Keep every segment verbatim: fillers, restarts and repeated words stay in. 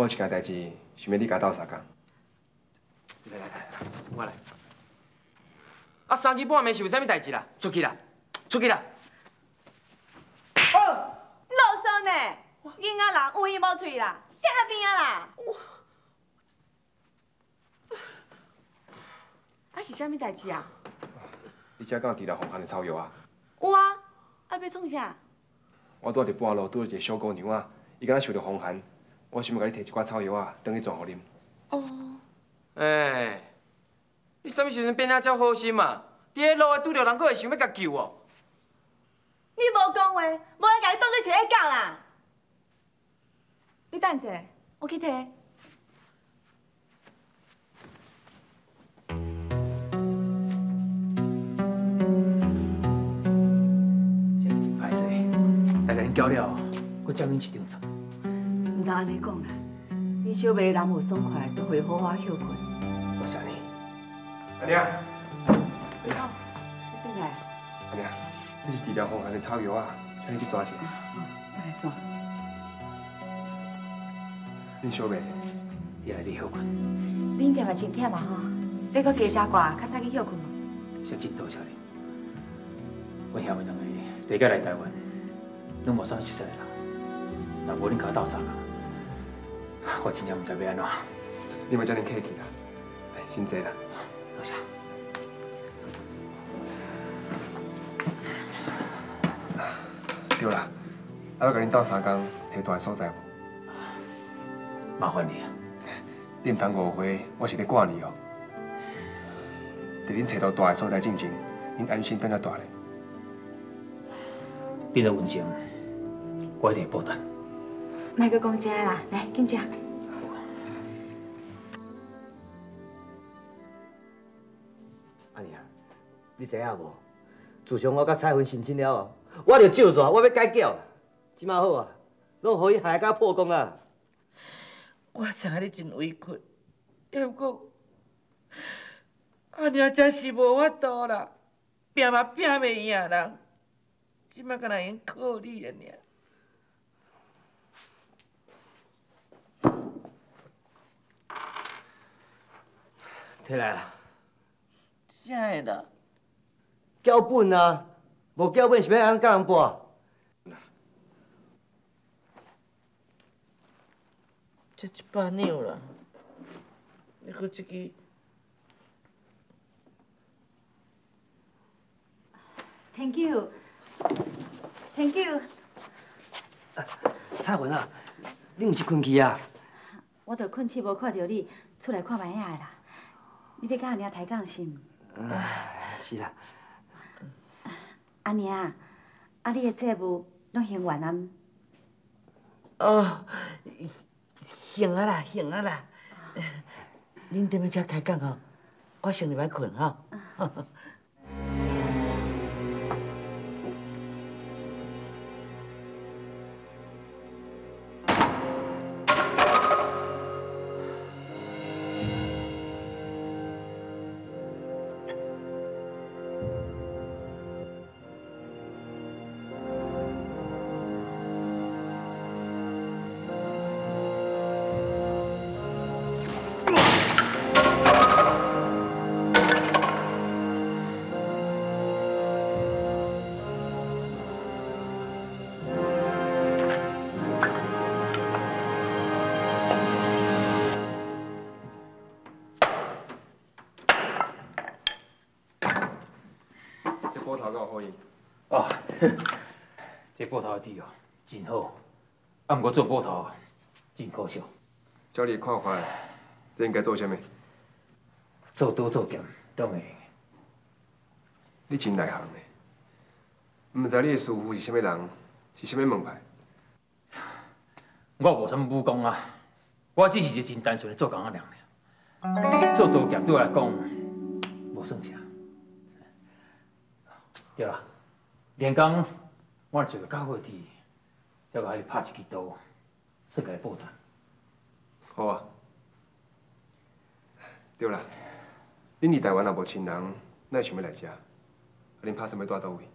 一件代志，想要你甲斗相共。 来来来，我来。啊，三更半暝是有啥物代志啦？出去啦，出去啦！ 啰嗦呢，囡仔人有耳无喙啦，啥边啊啦？啊是啥物代志啊？ 你遮敢有除了红番的草药啊？ 有啊，啊要创啥？ 我拄伫半路拄到一个小姑娘啊，伊敢若受着风寒，我想要甲你摕一寡草药啊，转去装互啉。 哦。 哎，你啥物时阵变啊遮好心嘛？伫迄路拄着人，佫会想要甲救哦？ 你无讲话，无人甲你当做是咧教啦。你等者，我去摕。 真是真歹势，来甲恁交了，佫占恁一张床。 唔通安尼讲啦，你小妹人无爽快，都会好好休困。 多谢你。 阿娘， 哦，你转来。 阿娘，这是治疗风寒的草药啊，请你去抓一下。 我来抓。 恁小妹， 你来你休困。 你应该嘛真忝啊吼，你搁加食寡，较早去休困无？ 小真多谢你。阮兄妹两个第一届来台湾，拢无啥熟悉的人，若无恁甲我斗相共，我真正唔知要安怎。 你莫遮尔客气啦，来，先坐啦。 多谢。 对啦，啊，要甲恁斗相共，找大个所在无？ 麻烦你啊。 你唔通误会，我是咧挂你哦。伫恁找到大个所在进前，恁安心等了大咧。 你的温情，我一定会报答。 莫搁讲这个啦，来，紧食。 阿娘，你知影无？自从我甲彩云成亲了后，我就照做，我要改嫁。即马好啊，拢互伊害甲破功啊！ 我知影你真委屈，也不过阿娘真是无法度啦，拼嘛拼袂赢人，即马敢若用靠你了尔。 摕来啦， 啥会啦？ 脚本啊，无脚本是要安甲人播？ 这一百两啦，你搁一支。 Thank you，Thank you。 彩云啊，你毋是困去啊？ 我着困起无看到你，出来看卖影的啦。你咧甲阿娘抬杠是毋？ 唉，是啦。 阿娘，啊，你的债务拢还完啊？ 哦，行啊啦，行啊啦。恁踮咧遮开讲吼，我先入来困吼。 葡萄够好用。 哦，这布头的底哦，真好。啊，不过做布头真可惜。 照你看法，这应该做啥物？ 做多做咸都会。 你真内行的，唔知你的师傅是啥物人，是啥物门派？ 我无啥物武功啊，我只是一个真单纯的做工仔人。做刀剑对我来讲，无算啥。对啦，连工我做个到好天，才甲你拍一支刀，算甲你报答。 好啊。对啦，恁伫台湾也无亲人，哪会想要来遮？啊，恁拍算要住倒位？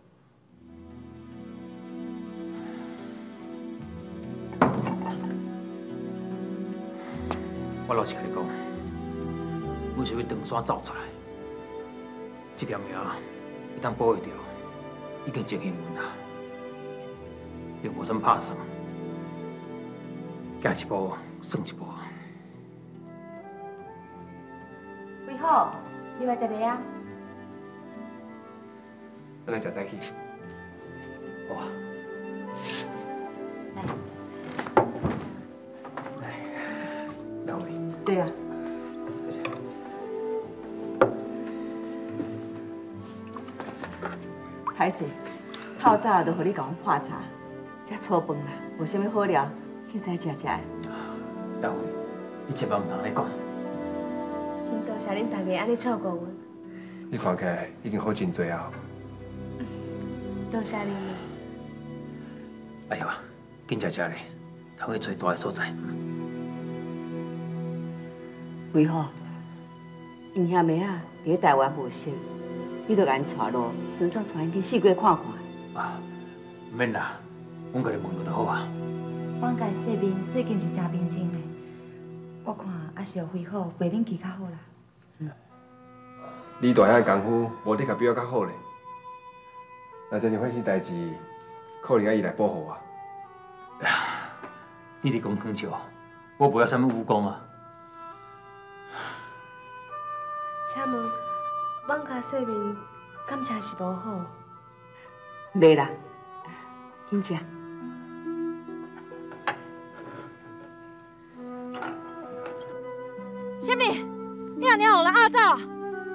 我老实甲你讲，阮是要长山走出来，这条命一旦保卫着，已经真幸运啦，并无啥物拍算，行一步算一步。 为好，你来食饭啊？ 咱来食早起。 好啊。 来， 来，两位。 对啊。 谢谢。 歹势，透早就互你甲阮破茶，遮粗饭啦，无啥物好料，凊彩食食的。 两位，你千万唔通安尼讲。 先多谢恁大家安尼照顾阮， 你看起来已经好真多啊。 多谢恁。 哎呦，紧食食咧，通去找大个所在。 为何？因兄妹啊，伫咧台湾无熟，你着甲因带路，顺续带因去四界看看。 啊，唔免啦，阮甲你问落就好啊。 阮家细面最近是真认真的，我看还是要恢好，陪恁去较好啦。 嗯。你大遐功夫，无你甲比我较好咧。若真是发生代志，可能爱伊来保护我。 哎呀，你伫讲恳笑，我无晓啥物武功啊。 请问，阮家细面感情是无好？ 袂啦，紧食。 什么？你阿娘互人压走啊？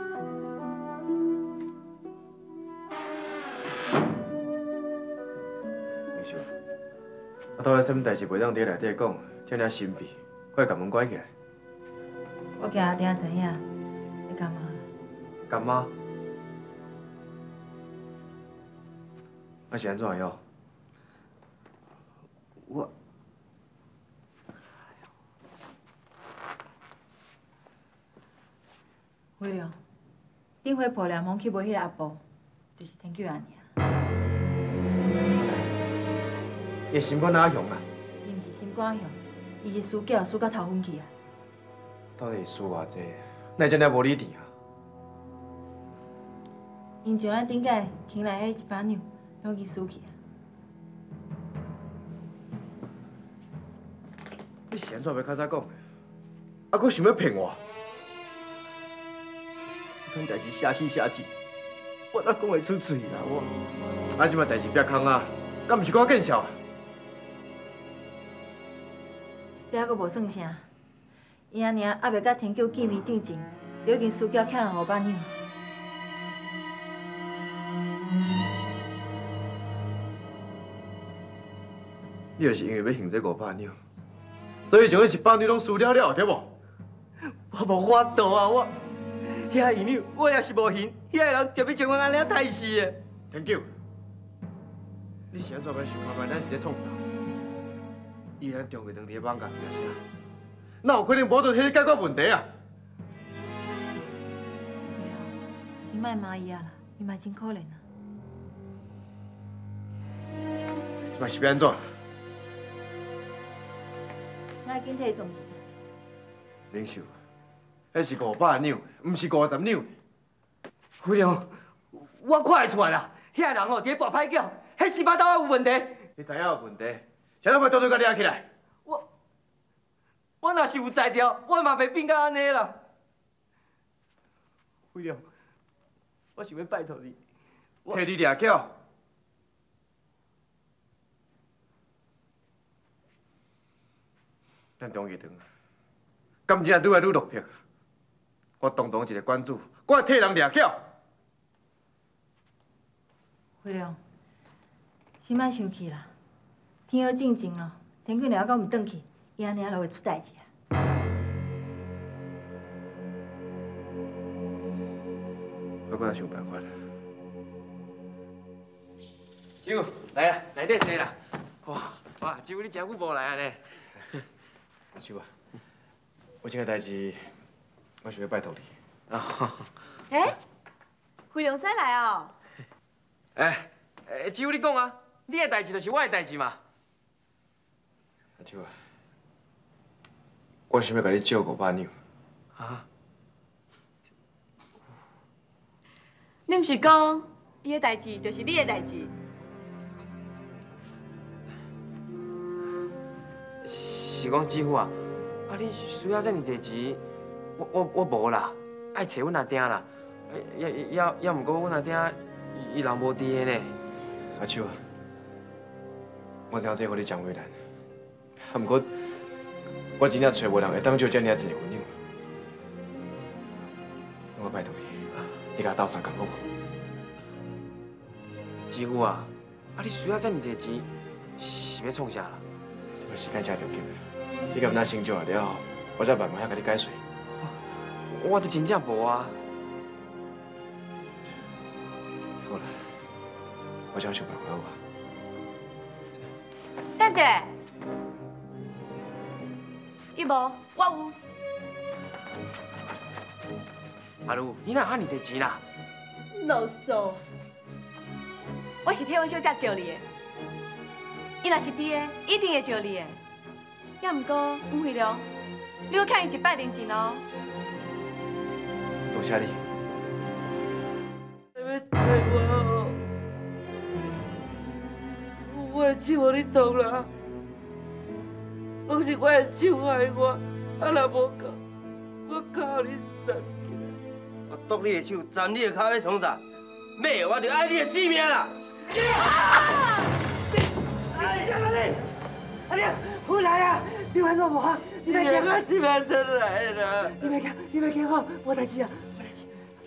明秀，啊，到底什么代志袂当伫内底讲，遮尔神秘，快甲门关起来。 我惊阿爹知影，会干嘛？ 干妈？啊是安怎样？ 我。 辉亮，顶回破凉风去买迄个阿婆，就是天救阿娘。 伊心肝哪雄啊？ 伊毋是心肝雄，伊是输脚输到头昏去啊！ 到底输偌济？哪会遮尔无理智啊？ 因从咱顶界牵来迄一把牛，拢去输去啊！ 你是安怎要较早讲的？啊，佫想要骗我？ 这款代志写死写记，我哪讲会出嘴啦？我，啊，即摆代志别空啊，敢毋是我见笑啊？ 这还佫无算啥，因阿娘还袂甲天救见面之前，就已经输脚欠人五百两。 你就是因为要还这五百两，所以将迄一百两拢输了了，对无？ 我无法度啊，我。 遐二两，我也是无还，遐个人特别将我安尼啊害死的。 天救，你是安怎要想看卖？咱是咧创啥？依咱中国当地的网架名声，哪有可能无到迄个解决问题啊？ 先莫骂伊啊啦，伊嘛真可怜啊。 即摆是要安怎？ 咱紧摕总钱。 领袖。 迄是五百两，毋是五十两。 辉亮，我看会出来啦，遐人哦，伫咧跋歹脚，迄十八刀有问题。 你知影有问题，谁人要当作甲抓起来？ 我，我若是有才调，我嘛袂变到安尼啦。辉亮，我想要拜托你， 替你抓脚。咱中日长，感情愈来愈落魄。 我当当一个官主，我会替人抓巧。 辉亮，先莫生气啦。天后正正哦，天贵娘到毋转去，伊安尼就会出代志啊。 我搁来想办法啦。 舅，来啦，内底坐啦。哇哇，舅你真久无来啊呢。 舅啊，有一件代志。 我想要拜托你。 啊！哎，辉亮先来哦。 哎，哎，只有你讲啊，你的代志就是我的代志嘛。 阿舅啊， 我想要甲你借五百两。 啊？ 你毋是讲伊的代志就是你的代志？ 是讲姊夫啊，啊你需要遮尔济钱，我我我无啦，爱找阮阿爹啦。要要要毋过阮阿爹伊伊人无伫的呢。 阿秋啊，我知影这互你讲为难，啊毋过我真正找无人会当借遮尔济分量。我拜托你，你甲我斗相共好无？ 姊夫啊，啊你需要遮尔济钱，是要创啥啦？ 这个时间真重要，你甲咱成就了后，我再慢慢甲你解释。 我都真正无啊。 好啦，我想想办法好吧。 等者，伊无，我有。 阿如，你哪有遐尔济钱啦？ 啰嗦，我是替阮小姐招你的，伊若是伫的，一定会招你的。要毋过吴慧良，你要欠伊一百零钱哦。 多谢你。 要替我哦，我的手互你动啦，拢是我的手害我，啊若无够，我靠你站起来。 我剁你的手，斩你的脚，要创啥？妹，我就爱你的性命啦！ 哎呀，阿丽，阿丽，回来啊！你玩我无哈？你别惊我，这边真来啦！你别惊，你别惊吼，无代志啊，无代志。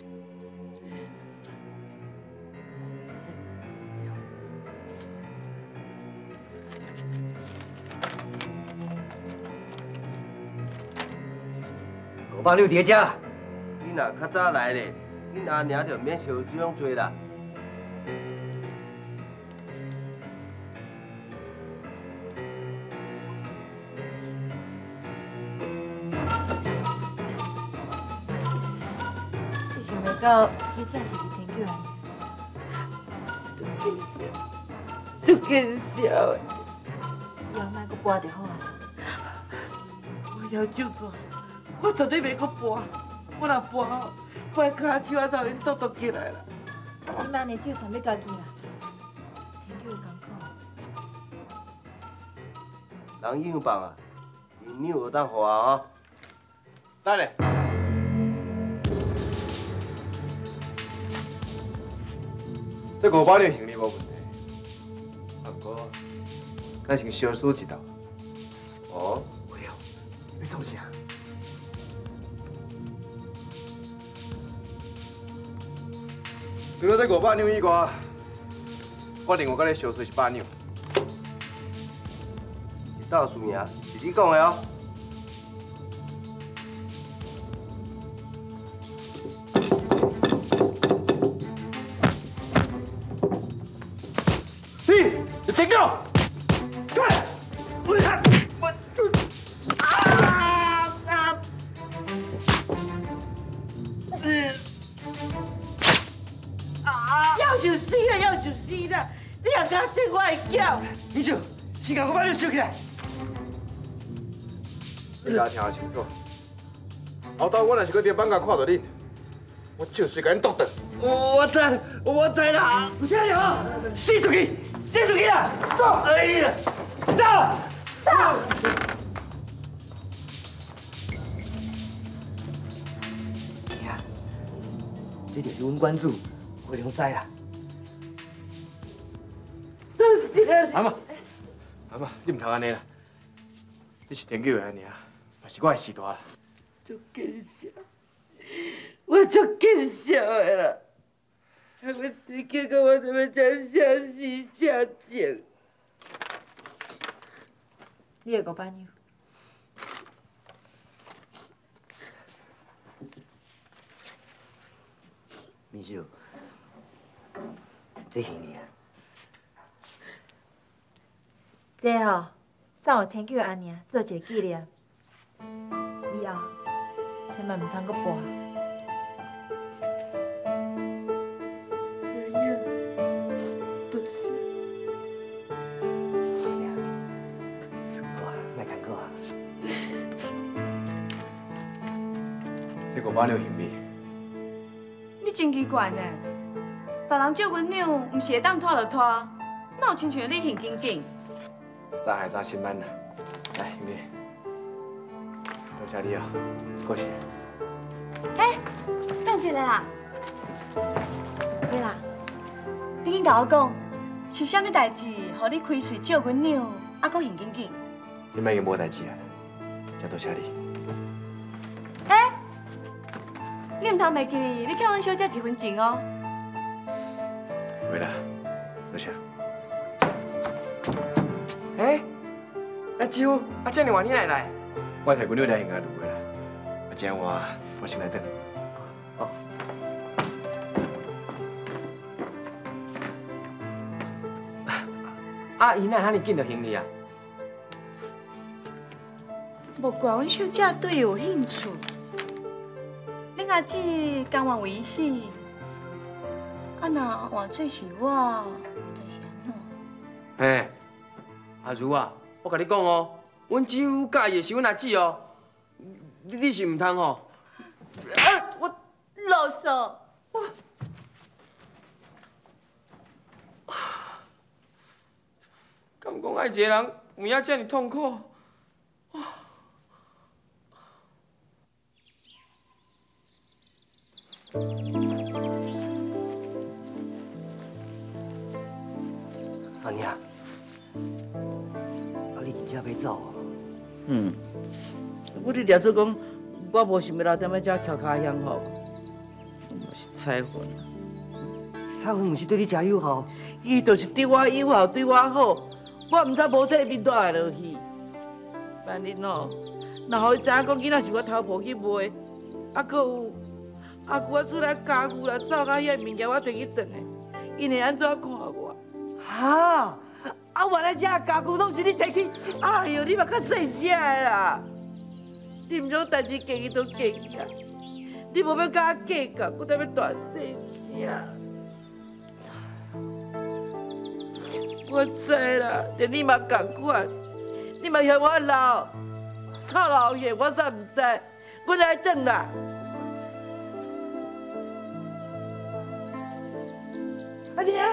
五百六叠加。 你若较早来咧，恁阿娘就免受这种罪啦。 你想袂到，迄只是是天狗安尼。 足见笑，足见笑的。 以后莫搁搬就好啊。 我要手纸，我绝对袂搁搬。我若搬吼，我的骹手啊早已抖抖起来啦。 你莫安尼手传要家己啦，天狗有艰苦。 人硬棒啊，你有当互我哦。 等下，这五百两行李无问题，啊不过咱先小输一道。 哦， 喂哦，你做啥？ 除了这五百两以外，我另外甲你小输一百两。 一道输赢是你讲的哦。 你，你停掉！快！我看，我啊啊！嗯啊！ 要就死啦，要就死啦！你若敢整我的脚， 你就先甲我把你收起来。 你家听清楚，后头我若是搁伫放假看到你，我就是甲你剁断。 我知，我知啦。 加油！死出去！死出去啦！走！ 哎呀， 走！走！呀，这就是阮馆主回龙仔啦。 都是啊！ 阿妈，阿妈，你唔通安尼啦！你是天狗的安尼啊，嘛是我的师大啦。 足见笑，我足见笑的啦。还要你叫到我这么这下死下贱。 你的五百两， 明秀，这是你啊。 这吼送互天狗安尼做一个纪念，以后千万唔通搁搬。 这样，多谢。 好啊，莫艰苦啊。 这五百两行李。 你真奇怪呢，别人借阮两，毋是会当拖就拖，哪有亲像你现紧紧？ 早还早心慢啦，来兄弟，多谢你啊，过谢。 哎，等一下啦，这啦，你紧甲我讲，是啥物代志，互你开喙借阮两，还阁现紧紧？ 今摆已经无代志啊，真多谢你。 哎，你毋通袂记，你欠阮小姐一分情哦。 会啦，多谢。 哎，阿舅，阿这样晚你来来？ 我提阮两条应该录的啦，啊，这样我我先来等。 好。 阿姨哪遐尼紧就行李啊？ 无怪阮小姐对伊有兴趣。恁阿姊甘愿为死，啊若换做是我，真是安怎？ 嘿，阿如啊，我甲你讲哦，阮姊夫介意的是阮阿姊哦，你你是唔通吼？啊，我啰嗦。 敢讲爱一个人有影这么痛苦？ 阿娘，啊你真正要走啊？ 嗯，我你掠做讲，我无想要留踮咧遮翘脚享福，是彩云。 彩云毋是对你真友好？ 伊就是对我友好，对我好，我毋知无这面带来落去。万恁哦，若互伊知影讲囡仔是我偷抱去卖，啊，搁有啊，我厝内家具啦、走到遐物件我摕去转的，因会安怎看我？ 哈！啊，原来这家具拢是你摕去？ 哎呦，你嘛较细声的啦！你毋种代志过去就过去啊！你无要甲我计较，搁在要大细声。我知啦，连你嘛同款，你嘛嫌我老，臭老爷，我煞唔知，我来转啦。阿娘，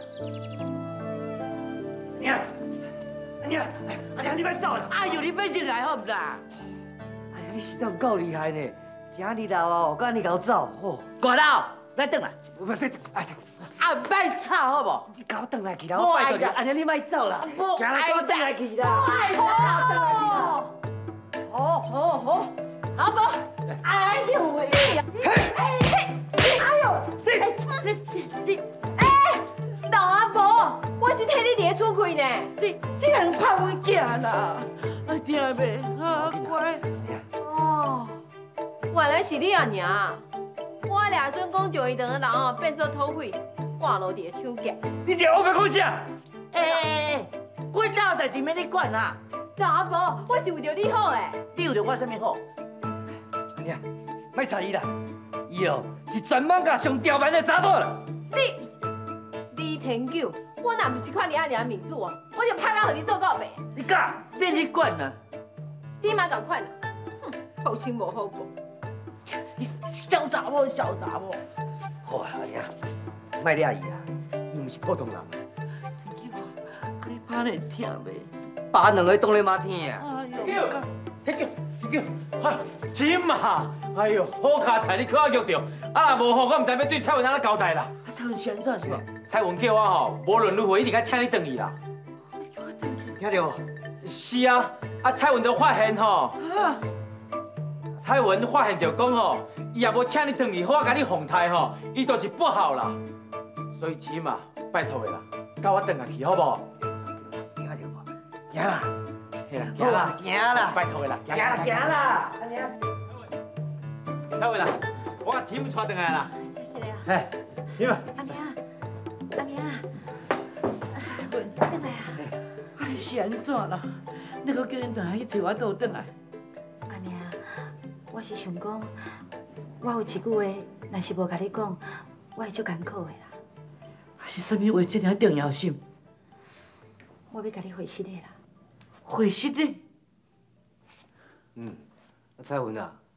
娘，阿娘，阿娘，你别走啦！哎呦，你别进来好唔啦？ 哎呀，你实在有够厉害呢！这你老哦，敢你搞走哦？ 挂老，来转来。 不不，哎， 啊，别吵好不？ 你搞转来去啦！我拜托你，阿娘你别走啦！ 不爱转来去啦！ 好，好，好，好，阿伯，哎呦喂！哎嘿，哎呦，你你你，哎，老阿伯，我是替你伫厝开呢。 你你人拍我囝啦！啊，听袂？啊，乖。 哦，原来是你阿娘。我俩阵讲钓鱼塘的人哦，变做土匪，挂落伫手夹。 你听我要讲啥？ 哎，我老代志免你管啦。 老阿伯，我是为着你好诶。 你有着我啥物好？ 阿娘，莫睬伊啦，伊哦是全艋舺上刁蛮的查某啦。 你李天九，我若不是看你阿娘的面子哦，我就拍到互你做告白。 你敢？免你管啦！ 你嘛共款啦，哼，好心无好报。 你小查某，小查某。 好啦，阿娘，莫惹伊啊，伊毋是普通人。 天九，你拍你疼袂？ 把两个当咧马听啊！ 哎呦， 天叫天叫，哈，真嘛！哎呦，好佳哉，你去我约着，啊无好，我唔知要对蔡文安怎交代啦。 啊，蔡文先生是吧？ 蔡文叫我吼，无论如何一定要请你回去啦。 听到无？ 是啊，啊蔡文都发现吼，蔡文发现着讲吼，伊也无请你回去，好我甲你奉台吼，伊就是不好啦。所以起码拜托的啦，甲我回来去好不好？ 听到无？行啦， 嘿啦， 好啦，行啦， 拜托的啦， 行啦，行啦，阿娘。 蔡文啦，我把钱带回来啦。 谢谢啊。 哎，去吧。 阿娘，阿娘，彩云，转来啊！ 哎，是安怎啦？你搁叫恁大去找我倒转来？ 阿娘，我是想讲，我有一句话，若是无甲你讲，我会足艰苦的啦。 还是啥物话这么重要性？ 我要甲你回信的啦。 回信的？ 嗯，啊蔡文啊，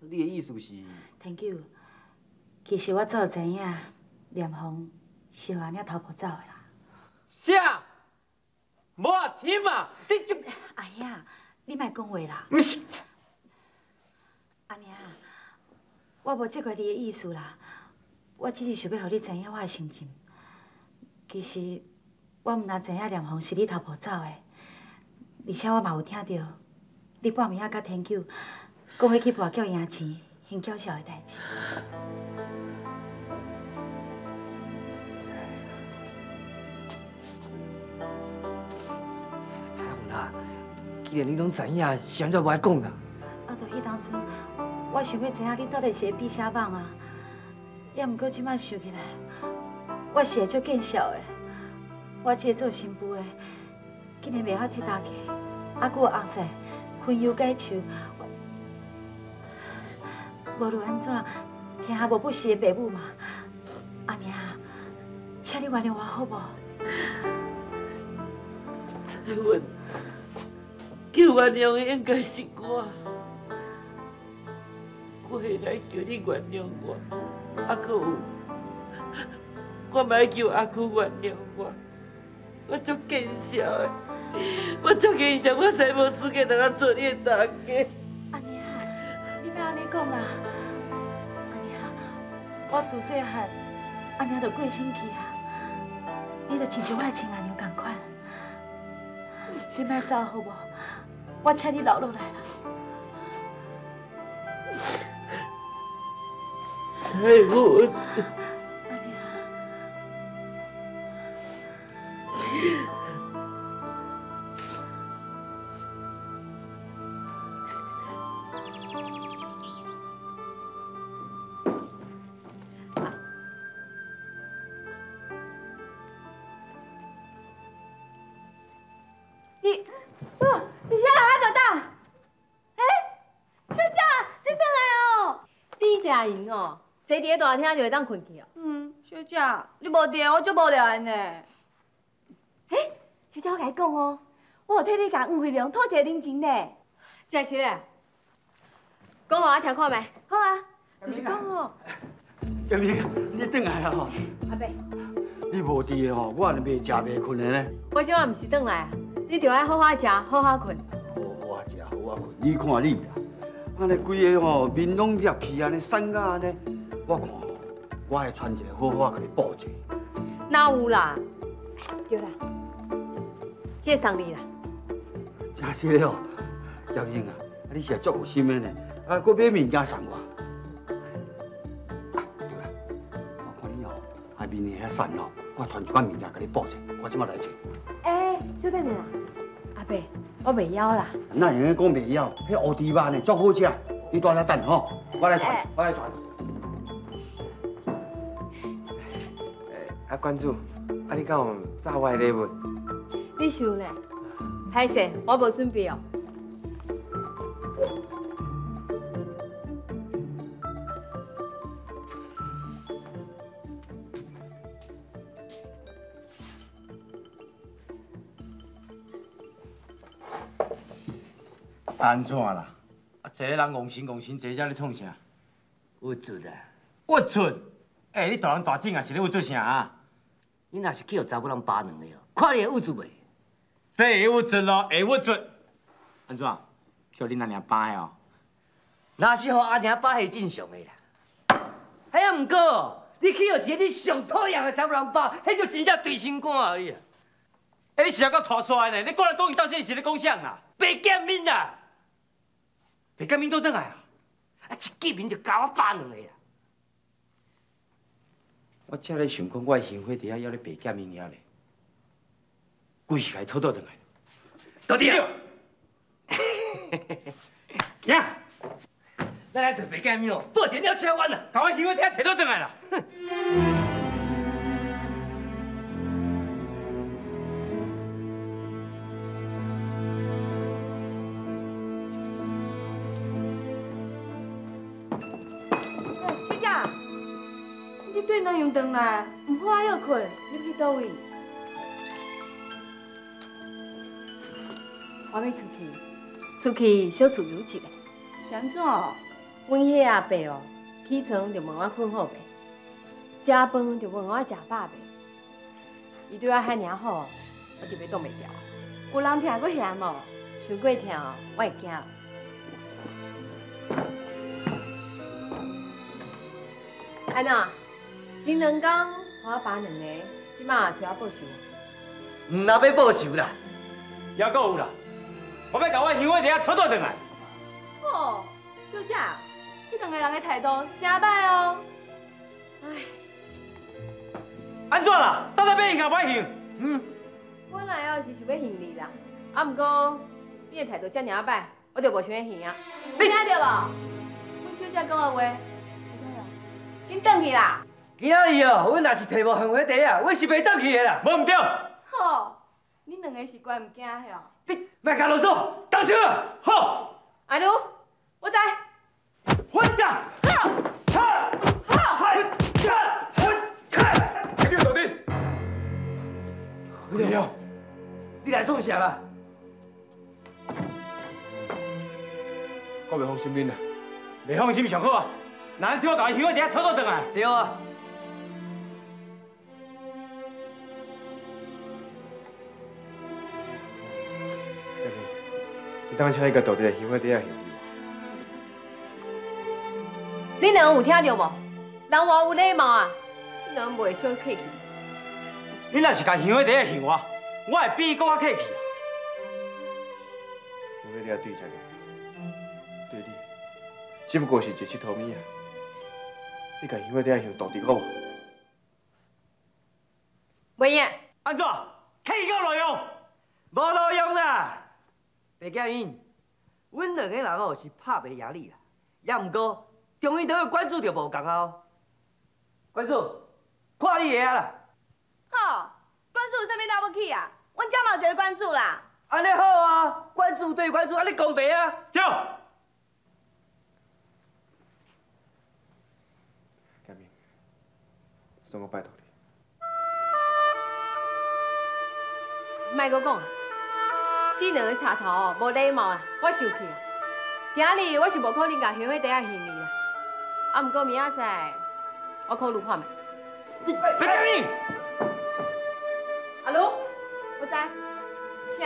你的意思是 ？Thank you。其实我早知影念凤是互安尼偷步走的啦。 啥？无啊，亲嘛，你就阿兄，你莫讲话啦。 唔是。 阿娘，我无责怪你的意思啦，我只是想要互你知影我的心情。其实我毋但知影念凤是你偷步走的，而且我嘛有听到你半暝仔甲天九讲要去博缴赢钱还缴销的代志。 彩虹啦，既然你拢知影，是安怎无爱讲啦？ 啊，就迄当初，我想要知影你到底是会比啥网啊？也毋过即摆想起来，我是会足见笑的。我这个做新妇的，竟然袂晓替大家，啊，佫有后世分忧解愁。无论安怎，天下无不是的爸母嘛。阿娘，请你原谅我好无？ 彩云，求原谅的应该是我，我应该叫你原谅我，啊，佫有，我嘛要求阿舅原谅我。我足见笑的，我足见笑，我才无资格当做你的大家。 阿娘，你莫安尼讲啦。阿娘，我自细汉，阿娘就过身去啊，你就亲像我的亲阿娘同款。你莫走好无？我请你留落来啦。 彩云。 阿娘。 你，啊，你啥人在打？哎，小姐，你回来哦。 你真闲哦，坐伫咧大厅就会当困去哦。 嗯，小姐，你无伫，我足无聊的呢。哎，小姐，我甲你讲哦，我有替你甲黄飞龙讨一个人情呢。 真是嘞，讲互我听看觅。 好啊，就是讲哦。 小明，你转来啊吼！ 阿伯， 你无伫的吼，我也袂食袂困的呢。 我今晚毋是转来啊，你着爱好好食，好好困。 好好食，好好困。你看你啦，安尼规个吼面拢裂去，安尼散甲安尼，我看吼，我会穿一个好好甲你补者。 哪有啦？对啦，这送你啦。 真是嘞哦，小英啊，你是足有心的呢，啊，搁买物件送我。啊，对啦，我看你哦，下面的遐散哦，我传一罐物件甲你补者，我即马来找。 哎，小等下啦，阿伯，我袂枵啦。 那会用讲袂枵，迄乌猪肉呢，足好食。你住遐等吼，我来传，我来传。 啊，关主，啊，你敢有炸我的礼物？ 你想呢？歹势，我无准备哦。 安怎啦？啊，一个人戇神戇神，坐遮咧创啥？ 有准啊！ 我准！哎，你大人大整啊，是咧有做啥啊？ 你若是去互查某人扒两个哦，看你会有准袂？ 这会有准咯，会有准。安怎？叫你阿娘扒的哦？ 若是互阿娘扒是正常的啦。哎呀，毋过哦，你去互一个你上讨厌的查某人扒，迄就真正对心肝啊你啊！ 哎，你是还搁拖出来呢？你过来讲伊到底是咧讲啥啦？ 白见面啦！ 白见面倒转来啊！ 啊，一见面就甲我扒两个啦！ 我才咧想讲，我的幸福伫遐要咧白见面遐咧，规个给偷倒转来。 到底啊！ 呀！ 咱来做白见面哦，报一了车弯啦！ 甲我幸福伫遐摕倒转来啦！ 小姐，你对哪样回来？唔好啊，要困，你要去倒位？ 我要出去，出去小自由一下。 是安怎？ 阮迄阿伯哦，起床就问我困好未，食饭就问我食饱未。伊对我遐尔好，我就要挡袂牢。 有人听过嫌无？ 伤过疼哦，我会惊。安怎？前两工我爸两个，即马找我报仇。 唔若要报仇啦， 还阁有啦，我要甲我乡下弟仔拖倒转来。 哦，小姐，这两个人的态度真歹哦。 唉， 安怎啦？到底要赢甲不赢？嗯， 本来哦是想要恨你啦，啊毋过你的态度遮尔啊歹，我就无想要恨啊。 你听到无？阮小姐讲的话，会知啦？紧转去啦！ 今仔日哦，阮若是摕无乡下弟仔，阮是袂倒去的啦。 无唔对。 吼，恁两个是怪唔惊的哦。 你莫甲啰嗦，动手啊！ 好， 阿奴，我知。 混账！ 好， 好，好，混账！混账！你给我走定！ 辉亮，你来创啥啦？ 我袂放心恁啦。 袂放心上好啊！咱替我甲乡下弟仔拖倒转来。 对啊。 你当请一个道地的乡下弟仔兄弟。 恁两个有听到无？人话有礼貌啊，恁两个袂小客气。 你若是甲乡下弟仔恨我，我会比伊搁较客气啊！ 乡下弟仔对才对，对你只不过是一佚佗物啊。你甲乡下弟仔兄道地好无？ 袂用。 安怎？客气到路用？ 无路用啦！白建英，阮两个人哦是拍袂赢你啦，也毋过中医堂的关注就无共啊哦。关注，看你个啊啦！ 吼，关注有啥物了不起啊？阮遮嘛有一个关注啦。 安尼好啊，关注对关注，安尼公平啊！ 对。 建明，算我拜托你。 莫阁讲啊！这两个插头哦，无礼貌啦，我生气啊！今日我是无可能甲乡下弟仔恨你啦，啊，毋过明仔载我考虑看觅。 白建明， 阿奴， 我知，请。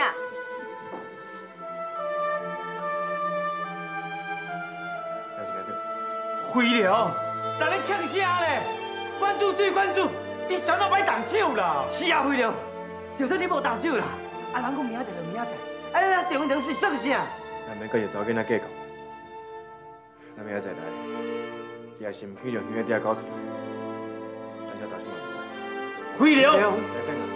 那是来对。 灰了，人咧呛啥咧？关注对关注，你想要摆动手啦？ 是啊，辉亮，就算你无动手啦，啊，人讲明仔载就明仔载，啊，你中医堂是算啥？ 咱免搁就查囡仔计较，咱明仔载来，也是毋去让乡下弟仔搞错，咱小大叔嘛。 灰了。 来等下。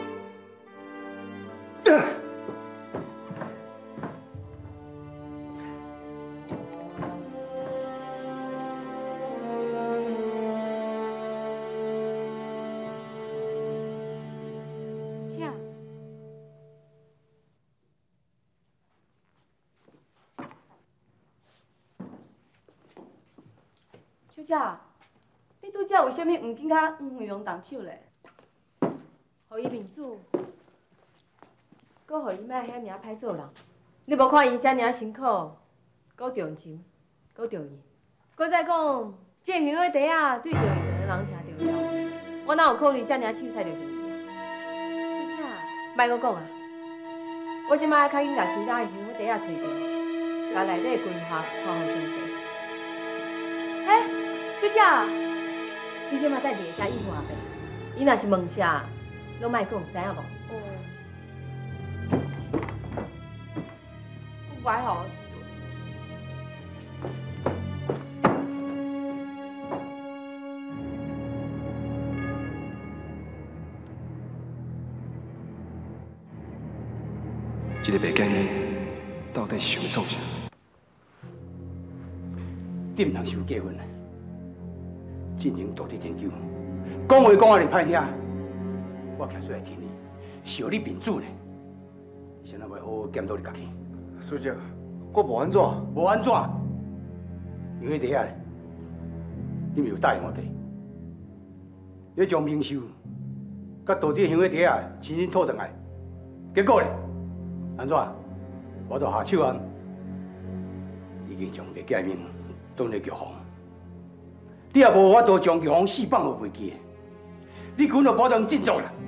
小姐，你拄则为虾米唔紧甲黄慧龙动手咧？ 互伊面子，搁互伊莫遐尔歹做人。你无看伊遮尔辛苦，搁重情，搁着伊，搁再讲，这乡下弟仔对着伊的人诚重要，我哪有可能遮尔凊彩就去？小姐，莫搁讲啊！我即摆较紧甲其他的乡下弟仔找着，甲内底的军校看互详细。 哎，小姐， 你即马在底下应付阿伯，伊若是问啥，拢莫讲，知影无？ 哦，我摆好。 这个白见面到底是想要创啥？ 你唔通想结婚啊！进行独立研究，讲话讲啊，你歹听。我徛出来听你，是你面子呢。你先哪袂好好检讨你家己？ 叔叔，我无安怎？ 无安怎？因为第下咧，你咪有答应我的，要将明秀甲道地乡下弟仔亲身讨回来。结果咧，安怎？我就下手啊，已经将白见面当作玉凤，你也无法度将玉凤死放互袂记的，你根本无当振作啦。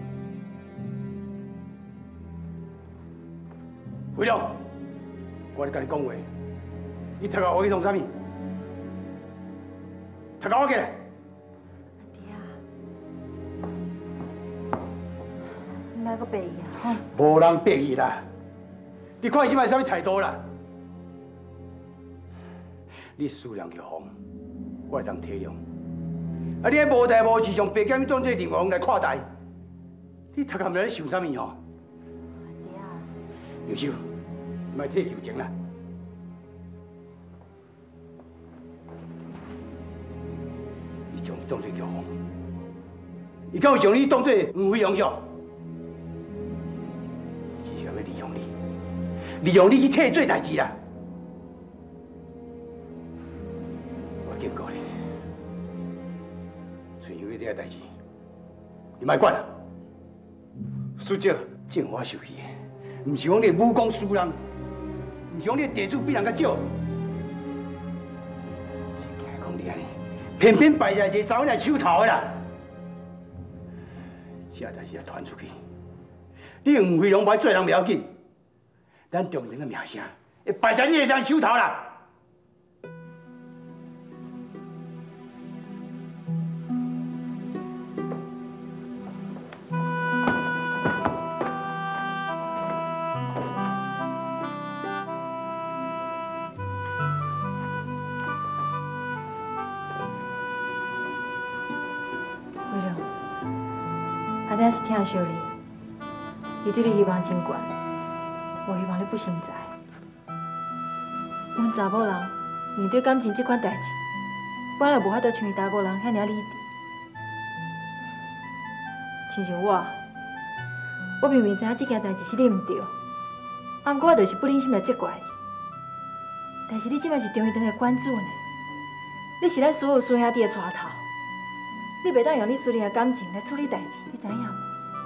辉亮，我咧甲你讲话，你头壳学去创啥物？头壳学起来！ 唔爱阁白伊啊，吼！ 无人逼伊啦，你看伊即摆啥物态度啦？你思念玉凤，我会当体谅。啊，你还无代无志，将白剑当作任王来看待，你头壳毋知咧想啥物吼？ 爹啊！ 杨秀，莫替求情啦。伊将你当作玉凤，伊敢有将你当作黄飞鸿上？伊只是要利用你，利用你去替伊做代志啦。我警告你，春游迄啲代志，你莫管啦。 师长， 正我受气的，毋是讲你武功输人，毋是讲你地主比人较少，是惊讲你安尼，偏偏败在一个查某仔手头的啦。这代志要传出去，你黄飞龙歹做人袂要紧，咱中人的名声会败在你个人手头啦。 阿爹是疼惜你，伊对你希望真悬，无希望你不成才。阮查某人面对感情这款代志，本来无法度像伊查某人遐尔理智。亲像我，我明明知影这件代志是你唔对，啊，不过我就是不忍心来责怪你。但是你即摆是中医堂的馆主呢，你是咱所有孙兄弟的带头。你袂当用你私人的感情来处理代志，你知影无？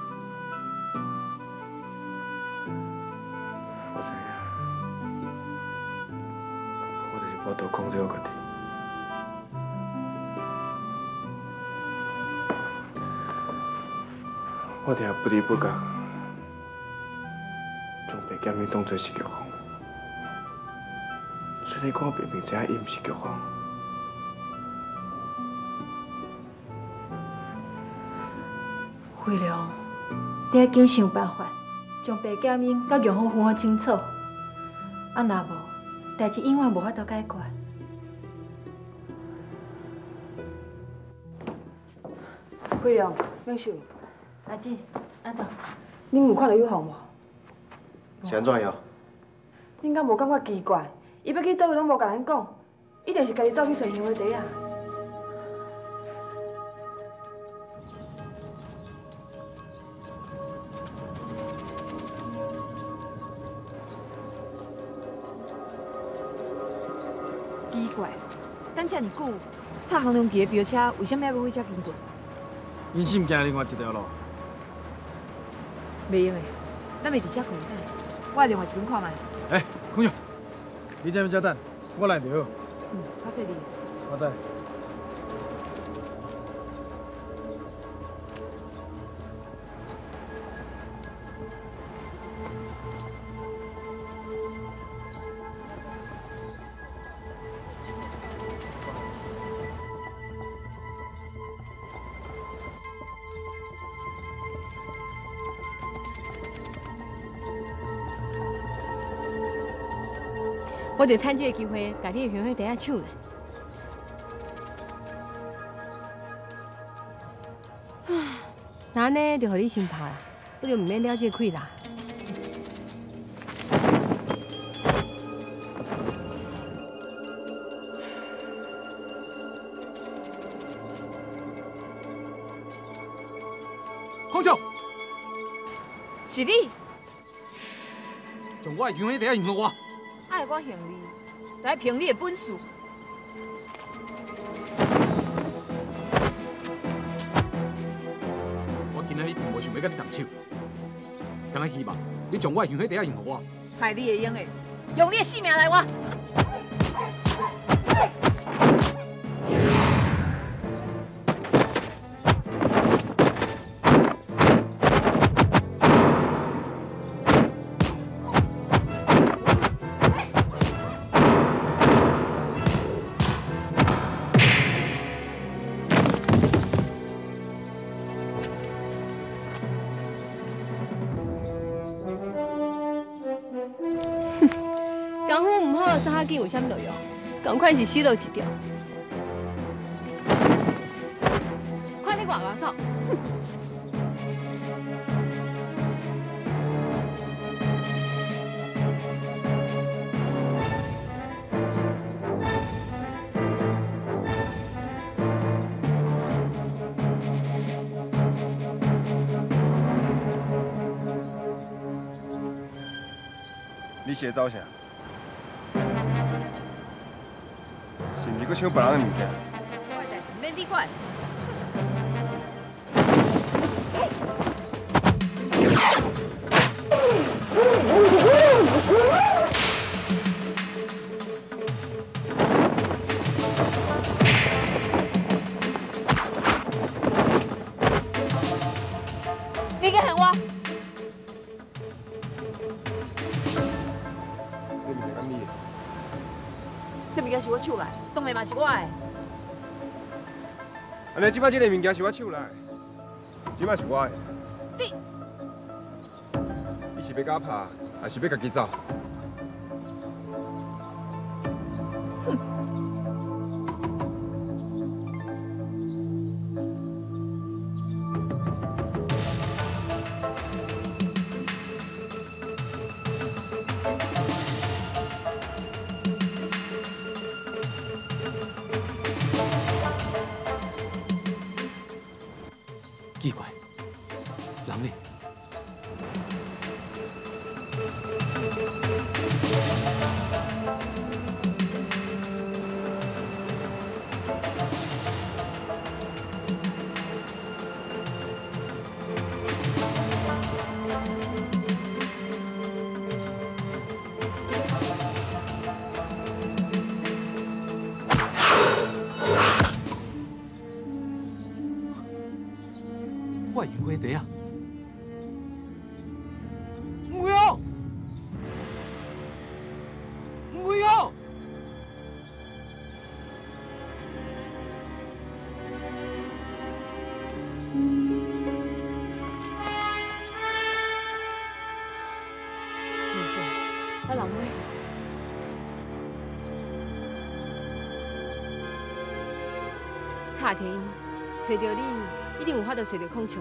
我知影，我就是无多控制我家己。我定不离不讲，将白剑面当作是玉凤。虽然我明明知影伊毋是玉凤。 辉良，你要紧想办法，将白假面甲玉凤分好清楚。啊，若无，代志永远无法度解决。 辉良，永秀， 阿姊，安怎？ 恁有看到有凤无？ 是安怎样？ 恁敢无感觉奇怪？伊要去倒位拢无甲咱讲，一定是家己走去找香花茶啊！ 奇怪，等遮尔久，插航龙旗的标车为什么还要回遮经过？ 因是毋行另外一条路。 袂用的，咱袂伫遮困等，我来另外一边看卖。 哎，看上，你这边遮等，我来就好。 嗯，较细你。 我等。 我就趁这个机会，家己香花茶仔抢呢。唉，那安尼就互你心拍啦，我就唔免了这亏啦。 空少， 是你， 将我的香花茶用给我。 爱我行你，来凭你的本事。 我今仔日并无想要甲你动手，敢若希望你将我的香花茶用给我。 害你会用的，用你的性命来我。 查下紧有啥物内容，赶快是死路一条。快点外口走！ 你是在走啥？是毋是搁抢别人的物件？ 我的代志免你管。 你敢喊我？ 这物件敢你的？ 这物件是我抢来，当然嘛是我的。 安尼，即摆这个物件是我抢来的，即摆是我的。 你， 你是要甲拍，还是要家己走？ 奇怪，人呢？我杨花茶啊！唔会哦，唔会哦。 啊，人呢？差天，找到你，一定有法度找到孔雀。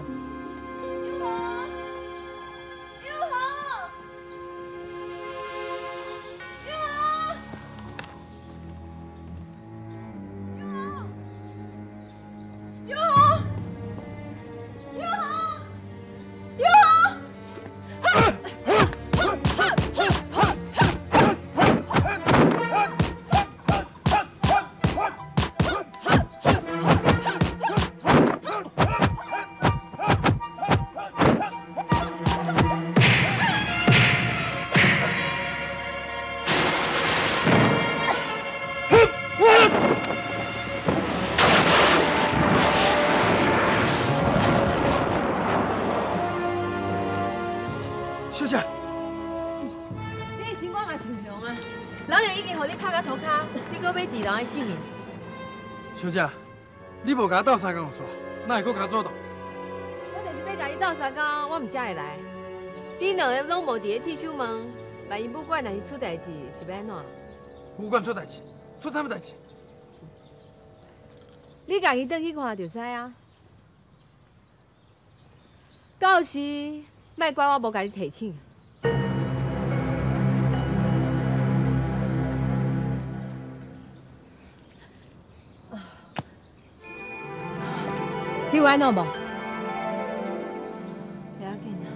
小姐， 你的心肝嘛是唔雄啊！人就已经互你拍到涂骹，你搁要治人的性命？ 小姐，你无甲我斗相共煞，哪会搁甲我做动？ 我就是要甲你斗相共，我唔才会来。你两个拢无伫咧铁手门，万一不管若是出代志，是要安怎？ 不管出代志，出啥物代志？ 你家己转去看就知啊。到时莫怪我无甲你提醒。你有安怎无？ 不要紧啊，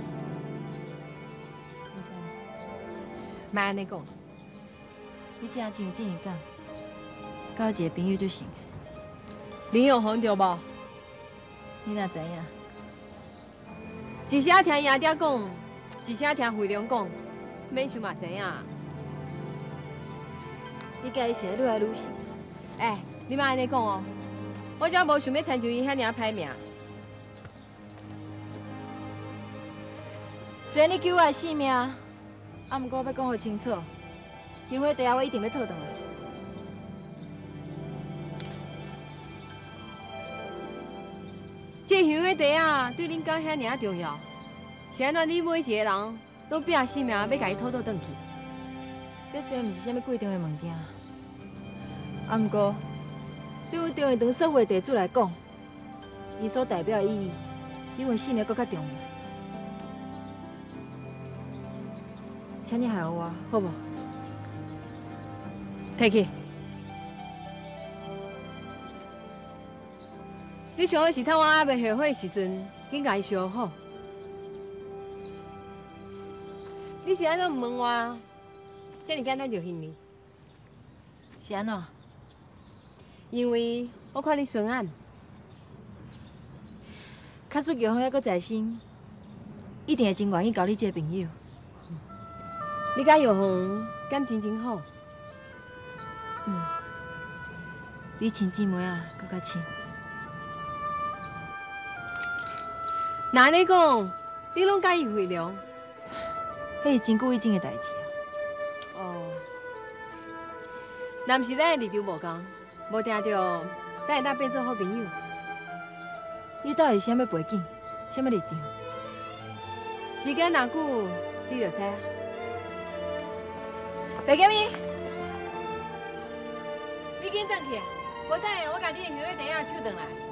为啥？ 莫安尼讲。 你正真有正义感，交一个朋友就行。 林永恒对无？ 你哪知影？ 一声听爷爹讲，一声听惠良讲，免想嘛知影。 你家己是愈来愈信。 哎，你莫安尼讲哦，我只无想要参像伊遐尔歹命。 虽然你救我的性命，啊，毋过要讲好清楚，因为第下我一定要讨回来。 这香火茶啊，对恁讲遐尔重要，是安怎你每一个人都拼性命要甲伊讨倒转去？ 这虽然毋是啥物贵重的物件，啊，毋过对于中义堂守护的地主来讲，伊所代表的意义，比阮性命搁较重要。请你害我，好无？ 摕去。你上好是趁我还未后悔的时阵，紧甲伊修好。你是安怎问我？这么简单就信你？ 是安怎？ 因为我看你顺眼。 卡叔玉芳还搁在身，一定会真愿意交你这个朋友。 你甲玉芳感情真好。 嗯，比亲姊妹啊搁较亲。 那安尼讲，你拢介意回凉？ 迄是真久以前的代志啊。 哦，若毋是咱的立场无共，无听着，咱会当变做好朋友。 你到底是啥物背景？啥物立场？ 时间若久，你就知啊。 白建明， 你紧转去，无等下我甲你的香烟袋仔抢转来。